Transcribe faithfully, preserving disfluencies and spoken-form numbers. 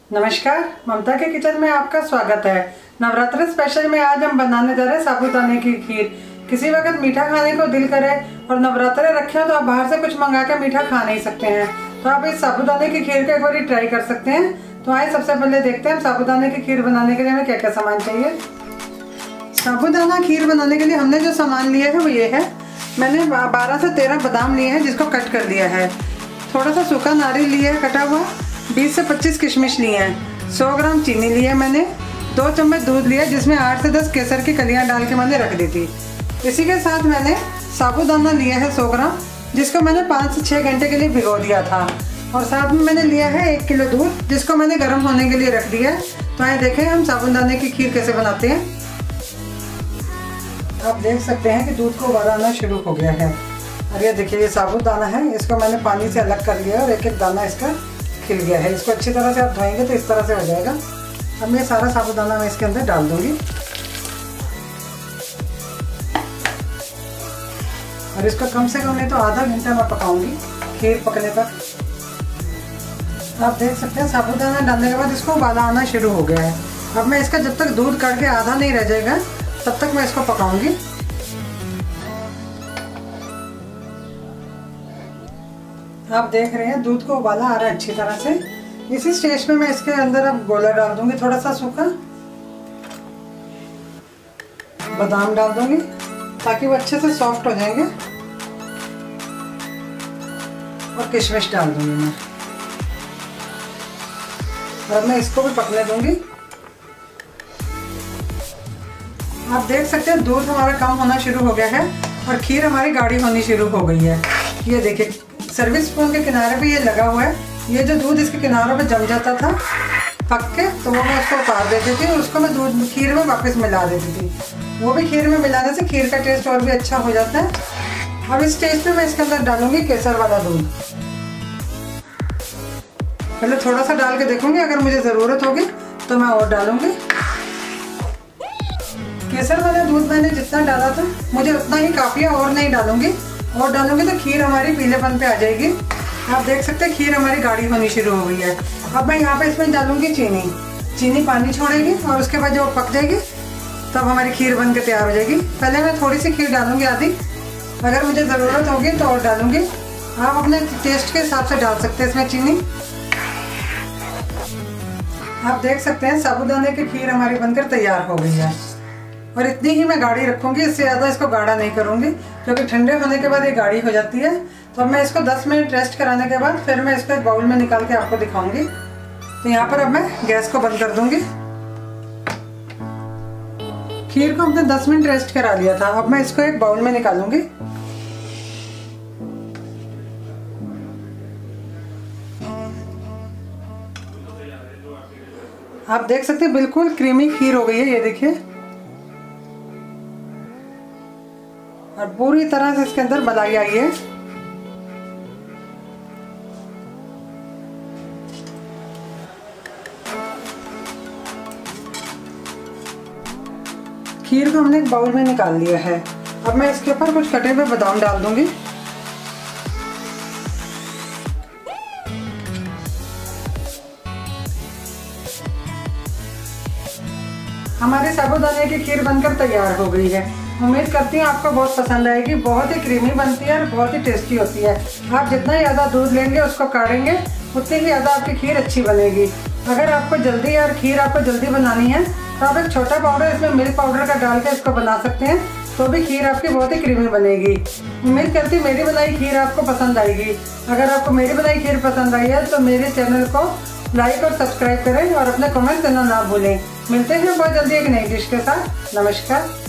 नमस्कार, ममता के किचन में आपका स्वागत है। नवरात्रि स्पेशल में आज हम बनाने जा रहे हैं साबूदाने की खीर। किसी वक्त मीठा खाने को दिल करे और नवरात्रि रखे हो तो आप बाहर से कुछ मंगा के मीठा खा नहीं सकते हैं, तो आप इस साबूदाने की खीर को एक बार ट्राई कर सकते हैं। तो आइए सबसे पहले देखते हैं साबूदाने की खीर बनाने के लिए हमें क्या क्या सामान चाहिए। साबूदाना खीर बनाने के लिए हमने जो सामान लिया है वो ये है। मैंने बारह से तेरह बादाम लिए हैं जिसको कट कर दिया है। थोड़ा सा सूखा नारियल लिया है कटा हुआ। बीस से पच्चीस किशमिश लिए हैं। सौ ग्राम चीनी लिया मैंने। दो चम्मच दूध लिया जिसमें आठ से दस केसर की कलियां डाल के मैंने रख दी थी। इसी के साथ मैंने साबूदाना लिया है सौ ग्राम, जिसको मैंने पाँच से छः घंटे के लिए भिगो दिया था। और साथ में मैंने लिया है एक किलो दूध जिसको मैंने गर्म होने के लिए रख दिया है। तो आइए देखें हम साबूदाने की खीर कैसे बनाते हैं। आप देख सकते हैं कि दूध को उबाल आना शुरू हो गया है। और ये देखिए ये साबूदाना है, इसको मैंने पानी से अलग कर लिया और एक एक दाना इसका खिल गया है। इसको अच्छी तरह से आप धोएंगे तो इस तरह से हो जाएगा। अब मैं सारा साबूदाना मैं इसके अंदर डाल दूंगी और इसको कम से कम नहीं तो आधा घंटा मैं पकाऊंगी खीर पकने तक। आप देख सकते हैं साबूदाना डालने के बाद इसको उबाला आना शुरू हो गया है। अब मैं इसका जब तक दूध काट के आधा नहीं रह जाएगा तब तक मैं इसको पकाऊंगी। आप देख रहे हैं दूध को उबाला आ रहा है अच्छी तरह से। इसी स्टेज पे मैं इसके अंदर अब गोला डाल दूंगी, थोड़ा सा सूखा बादाम डाल दूंगी ताकि वो अच्छे से सॉफ्ट हो जाएंगे। और किशमिश डाल दूंगी मैं और मैं इसको भी पकने दूंगी। आप देख सकते हैं दूध हमारा कम होना शुरू हो गया है और खीर हमारी गाढ़ी होनी शुरू हो गई है। ये देखिए सर्विस स्पून के किनारे पे ये लगा हुआ है। ये जो दूध इसके किनारों पे जम जाता था पक के, तो वो मैं उसको उतार देती थी और उसको मैं दूध खीर में वापस मिला देती थी। वो भी खीर में मिलाने से खीर का टेस्ट और भी अच्छा हो जाता है। अब इस स्टेज पे मैं इसके अंदर डालूंगी केसर वाला दूध। पहले थोड़ा सा डाल के देखूंगी, अगर मुझे ज़रूरत होगी तो मैं और डालूंगी। केसर वाला दूध मैंने जितना डाला था मुझे उतना ही काफ़ी है, और नहीं डालूंगी। और डालूंगी तो खीर हमारी पीलेपन पे आ जाएगी। आप देख सकते हैं खीर हमारी गाढ़ी होनी शुरू हो गई है। अब मैं यहाँ पे इसमें डालूंगी चीनी। चीनी पानी छोड़ेगी और उसके बाद जब पक जाएगी तब हमारी खीर बन के तैयार हो जाएगी। पहले मैं थोड़ी सी खीर डालूंगी आधी, अगर मुझे ज़रूरत होगी तो और डालूंगी। आप अपने टेस्ट के हिसाब से डाल सकते हैं इसमें चीनी। आप देख सकते हैं साबूदाने की खीर हमारी बनकर तैयार हो गई है। और इतनी ही मैं गाढ़ी रखूंगी, इससे ज़्यादा इसको गाढ़ा नहीं करूंगी क्योंकि ठंडे होने के बाद ये गाढ़ी हो जाती है। तो अब मैं इसको दस मिनट रेस्ट कराने के बाद फिर मैं इसको एक बाउल में निकाल के आपको दिखाऊंगी। तो यहाँ पर अब मैं गैस को बंद कर दूंगी। खीर को हमने दस मिनट रेस्ट करा लिया था। अब मैं इसको एक बाउल में निकालूंगी। आप देख सकते हैं बिल्कुल क्रीमी खीर हो गई है, ये देखिए। और पूरी तरह से इसके अंदर मलाई आई है। खीर को हमने एक बाउल में निकाल लिया है। अब मैं इसके ऊपर कुछ कटे हुए बादाम डाल दूंगी। हमारी साबूदाने की खीर बनकर तैयार हो गई है। उम्मीद करती हूँ आपको बहुत पसंद आएगी। बहुत ही क्रीमी बनती है और बहुत ही टेस्टी होती है। आप जितना ज़्यादा दूध लेंगे उसको काढ़ेंगे उतनी ही ज़्यादा आपकी खीर अच्छी बनेगी। अगर आपको जल्दी यार खीर आपको जल्दी बनानी है तो आप एक छोटा पाउडर इसमें मिल्क पाउडर का डाल के इसको बना सकते हैं, तो भी खीर आपकी बहुत ही क्रीमी बनेगी। उम्मीद करती हूँ मेरी बनाई खीर आपको पसंद आएगी। अगर आपको मेरी बनाई खीर पसंद आई है तो मेरे चैनल को लाइक और सब्सक्राइब करें और अपने कमेंट करना ना भूलें। मिलते हैं बहुत जल्दी एक नई डिश के साथ। नमस्कार।